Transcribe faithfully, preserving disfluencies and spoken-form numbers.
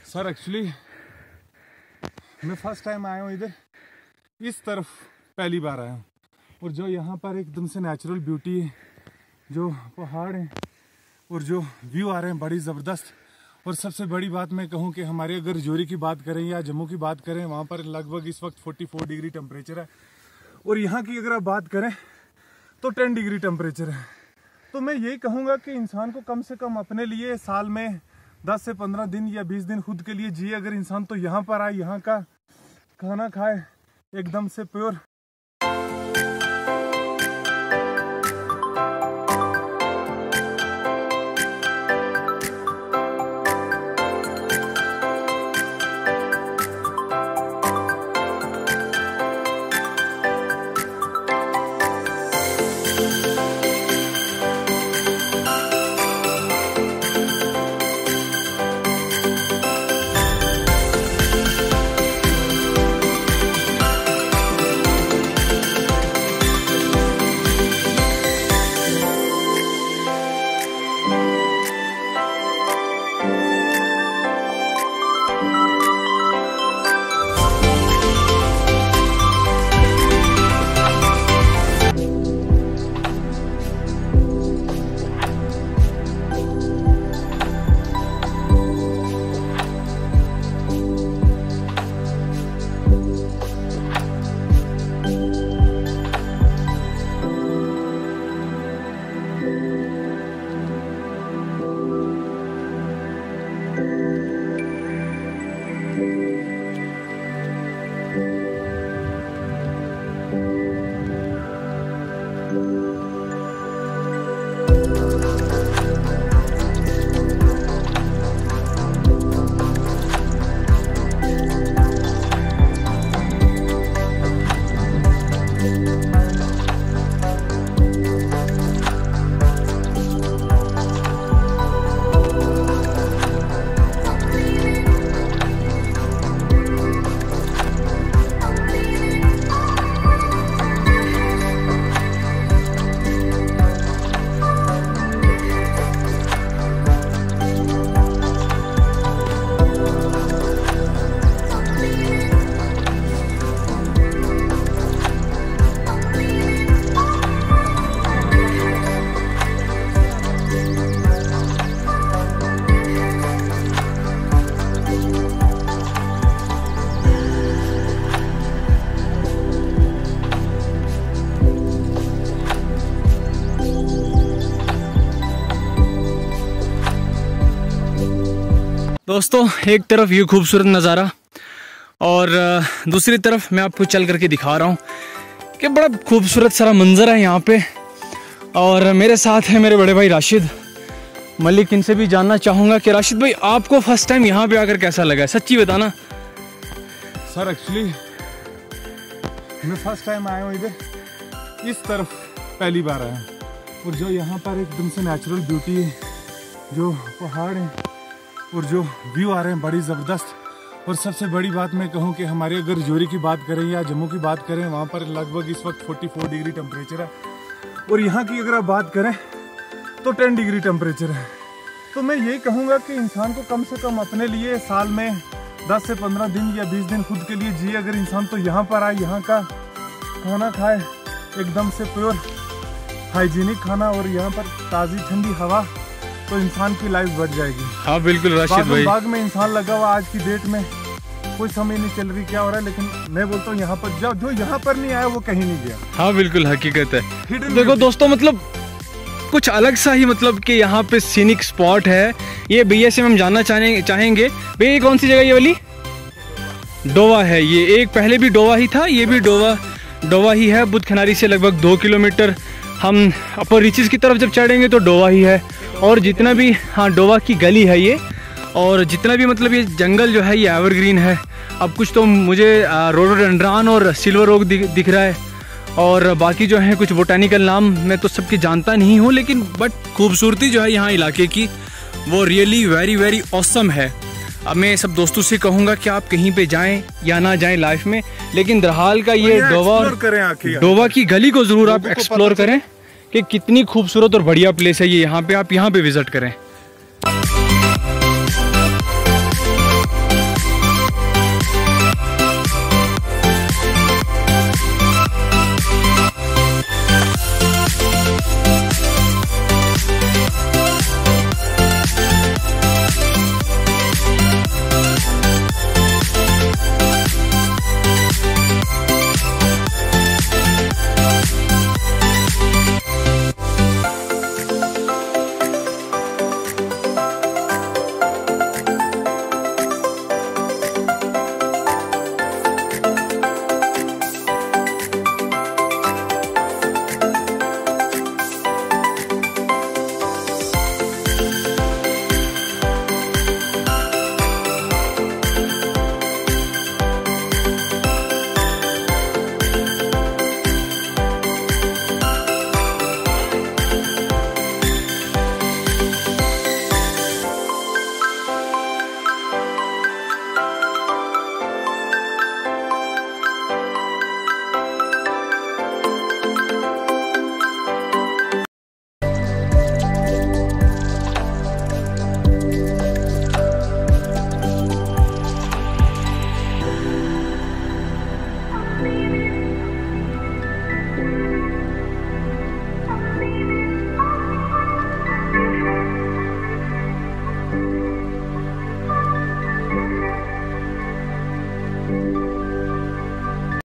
Sir actually मैं first time आया हूँ इधर, इस तरफ पहली बार आया हूँ। और जो यहाँ पर एकदम से नेचुरल ब्यूटी है, जो पहाड़ हैं और जो व्यू आ रहे हैं बड़ी ज़बरदस्त। और सबसे बड़ी बात मैं कहूँ कि हमारे अगर राजौरी की बात करें या जम्मू की बात करें, वहाँ पर लगभग इस वक्त चौवालीस डिग्री टेम्परेचर है। और यहाँ की अगर आप बात करें तो दस डिग्री टेम्परेचर है। तो मैं यही कहूँगा कि इंसान को कम से कम अपने लिए साल में दस से पंद्रह दिन या बीस दिन खुद के लिए जिए अगर इंसान, तो यहाँ पर आए, यहाँ का खाना खाए एकदम से प्योर। दोस्तों, एक तरफ ये खूबसूरत नज़ारा और दूसरी तरफ मैं आपको चल करके दिखा रहा हूँ कि बड़ा खूबसूरत सारा मंजर है यहाँ पे। और मेरे साथ है मेरे बड़े भाई राशिद मलिक। इनसे भी जानना चाहूँगा कि राशिद भाई, आपको फर्स्ट टाइम यहाँ पे आकर कैसा लगा, सच्ची बताना। सर एक्चुअली मैं फर्स्ट टाइम आया हूँ इधर, इस तरफ पहली बार आया हूँ। और जो यहाँ पर एकदम से नेचुरल ब्यूटी है, जो पहाड़ हैं और जो व्यू आ रहे हैं बड़ी ज़बरदस्त। और सबसे बड़ी बात मैं कहूँ कि हमारे अगर राजौरी की बात करें या जम्मू की बात करें, वहाँ पर लगभग इस वक्त चौवालीस डिग्री टेम्परेचर है। और यहाँ की अगर आप बात करें तो दस डिग्री टेम्परेचर है। तो मैं यही कहूँगा कि इंसान को कम से कम अपने लिए साल में दस से पंद्रह दिन या बीस दिन खुद के लिए जिए अगर इंसान, तो यहाँ पर आए, यहाँ का खाना खाए एकदम से प्योर हाइजीनिक खाना और यहाँ पर ताज़ी ठंडी हवा, तो इंसान की लाइफ बढ़ जाएगी। हाँ बिल्कुल राशिद भाई, बाग में इंसान लगा हुआ आज की डेट में कोई समझ नहीं चल रही क्या हो रहा है, लेकिन मैं बोलता हूँ यहाँ पर जो जो यहाँ पर नहीं आया वो कहीं नहीं गया। हाँ बिल्कुल हकीकत है। देखो दोस्तों, मतलब कुछ अलग सा ही, मतलब कि यहाँ पे सीनिक स्पॉट है। ये भैया से हम जानना चाहेंगे चाहेंगे भैया, ये कौन सी जगह ये वाली? डोवा है ये। एक पहले भी डोवा ही था, ये भी डोवा डोवा ही है। बुद्ध खनारी से लगभग दो किलोमीटर हम अपर रीचेस की तरफ जब चढ़ेंगे तो डोवा ही है। और जितना भी, हाँ डोवा की गली है ये। और जितना भी मतलब ये जंगल जो है ये एवरग्रीन है। अब कुछ तो मुझे रोडोडेंड्रॉन और सिल्वर ओक दिख, दिख रहा है, और बाकी जो है कुछ बोटानिकल नाम मैं तो सबके जानता नहीं हूँ, लेकिन बट खूबसूरती जो है यहाँ इलाके की वो रियली वेरी वेरी ऑसम है। अब मैं सब दोस्तों से कहूँगा कि आप कहीं पे जाएं या ना जाएं लाइफ में, लेकिन दरहाल का ये डोवा डोवा की गली को ज़रूर आप एक्सप्लोर करें कि कितनी खूबसूरत और बढ़िया प्लेस है ये। यहाँ पे आप यहाँ पे विजिट करें।